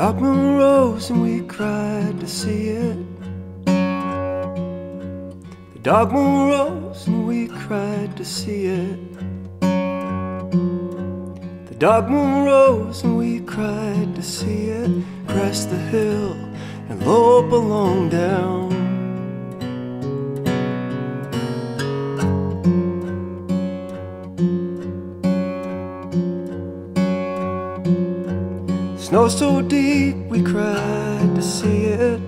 dark moon rose and we cried to see it. The dark moon rose and we cried to see it. The dark moon rose and we cried to see it. Crest the hill and lope along down. Snow so deep we cried to see it.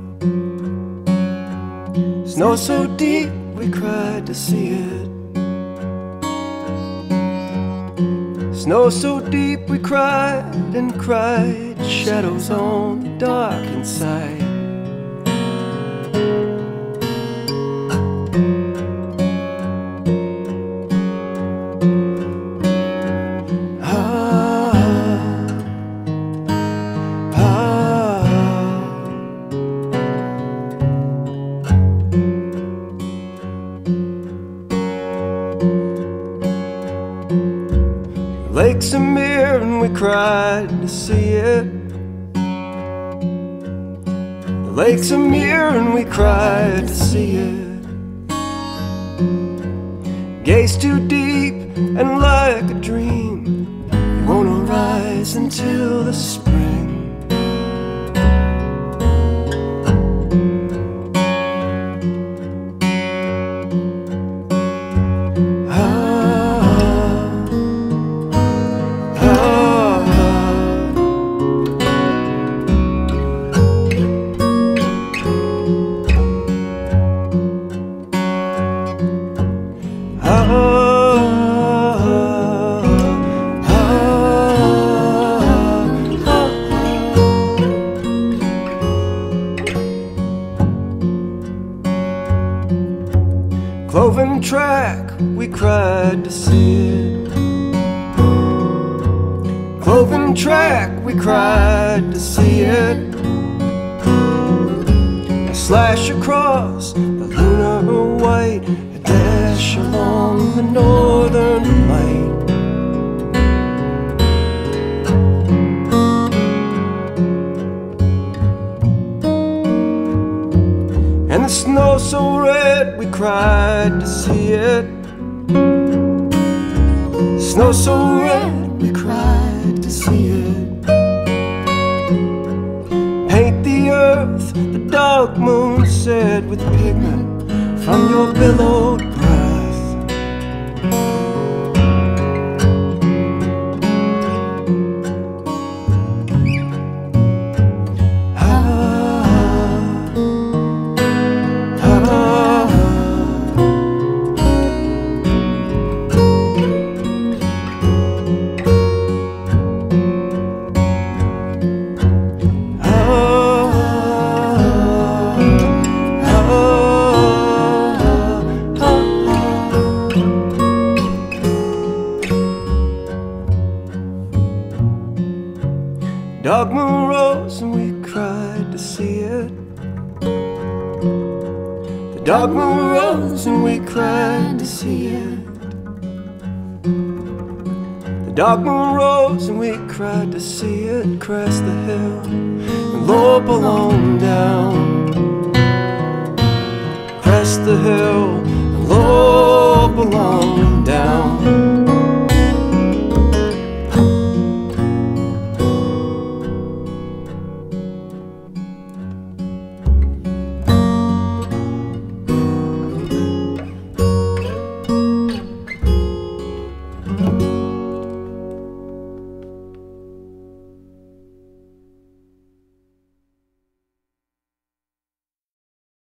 Snow so deep we cried to see it. Snow so deep we cried and cried. Shadows on the dark inside. Lake's a mirror and we cried to see it. The lake's a mirror and we cried to see it. Gaze too deep and like a dream, it won't arise until the spring. Cloven track, we cried to see it. Cloven track, we cried to see it. A slash across the lunar white, a dash along the northern light. And the snow so red, we cried to see it. Snow so red, we cried to see it. Paint the earth, the dark moon said, with pigment from your billowed breath. Dark moon rose and we cried to see it. The dark moon rose and we cried to see it. The dark moon rose and we cried to see it. Crest the hill and lope along down. Crest the hill and lope along down.